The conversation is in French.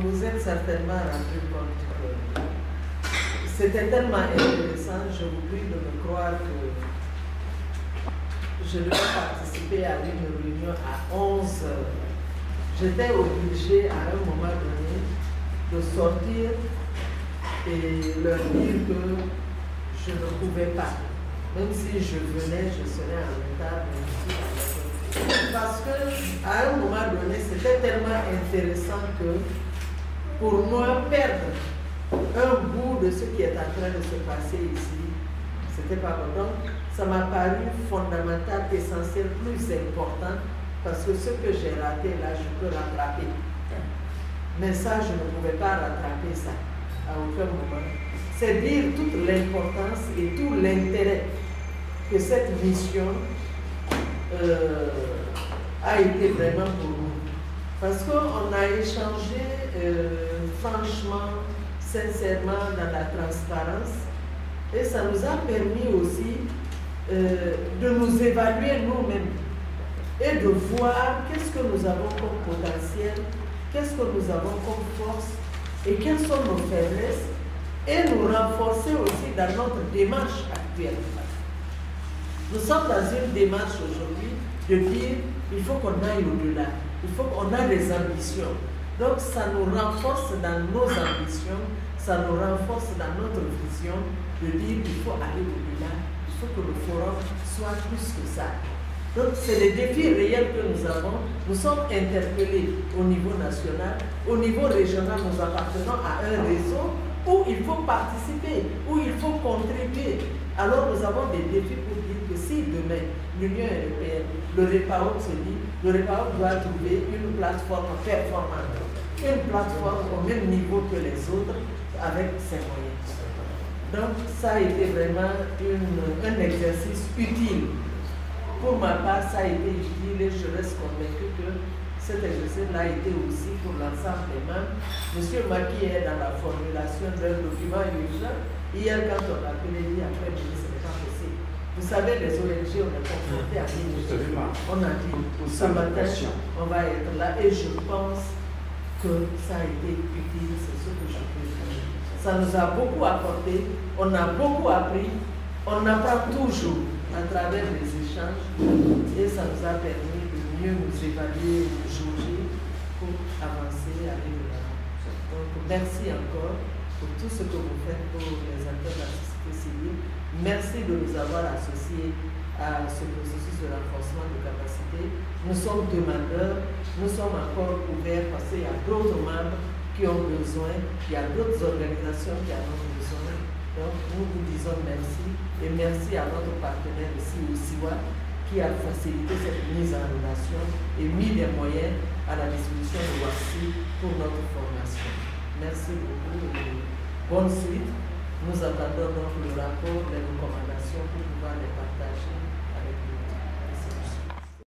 vous êtes certainement rendu compte que c'était tellement intéressant, je vous prie de me croire que je devais participer à une réunion à 11 heures. J'étais obligée à un moment donné de sortir et leur dire que je ne pouvais pas. Même si je venais, je serais en retard. Parce qu'à un moment donné, c'était tellement intéressant que pour moi, perdre un bout de ce qui est en train de se passer ici, c'était pas bon. Donc, ça m'a paru fondamental, essentiel, plus important, parce que ce que j'ai raté là, je peux rattraper. Mais ça, je ne pouvais pas rattraper ça à aucun moment. C'est dire toute l'importance et tout l'intérêt que cette mission a été vraiment pour nous. Parce qu'on a échangé franchement, sincèrement, dans la transparence, et ça nous a permis aussi de nous évaluer nous-mêmes et de voir qu'est-ce que nous avons comme potentiel, qu'est-ce que nous avons comme force et quelles sont nos faiblesses, et nous renforcer aussi dans notre démarche actuelle. Nous sommes dans une démarche aujourd'hui de dire il faut qu'on aille au-delà, il faut qu'on ait des ambitions. Donc ça nous renforce dans nos ambitions, ça nous renforce dans notre vision de dire qu'il faut aller au-delà, il faut que le forum soit plus que ça. Donc c'est les défis réels que nous avons. Nous sommes interpellés au niveau national, au niveau régional, nous appartenons à un réseau où il faut participer, où il faut contribuer. Alors nous avons des défis pour dire que si demain l'Union européenne, le REPAO se dit, le REPAO doit trouver une plateforme performante, une plateforme au même niveau que les autres avec ses moyens. Donc ça a été vraiment un exercice utile. Pour ma part, ça a été utile et je reste convaincu que cet exercice-là a été aussi pour l'ensemble des membres. Monsieur Maki est dans la formulation d'un document urgent. Hier, quand on a appelé, dit après, ce n'est pas possible. Vous savez, les ONG, on est confrontés à une on a dit, ce matin, on va être là et je pense que ça a été utile, c'est ce que je peux dire. Ça nous a beaucoup apporté, on a beaucoup appris, on apprend toujours à travers les échanges et ça nous a permis de mieux nous évaluer, de juger pour avancer, aller de l'avant. Donc merci encore pour tout ce que vous faites pour les acteurs de la société civile. Merci de nous avoir associés à ce processus de renforcement de capacité. Nous sommes demandeurs, nous sommes encore ouverts parce qu'il y a d'autres membres qui ont besoin, il y a d'autres organisations qui en ont besoin. Donc nous vous disons merci et merci à notre partenaire ici au SIWA qui a facilité cette mise en relation et mis des moyens à la disposition de WASI pour notre formation. Merci beaucoup et bonne suite. Nous attendons donc le rapport, les recommandations pour pouvoir les partager avec nous.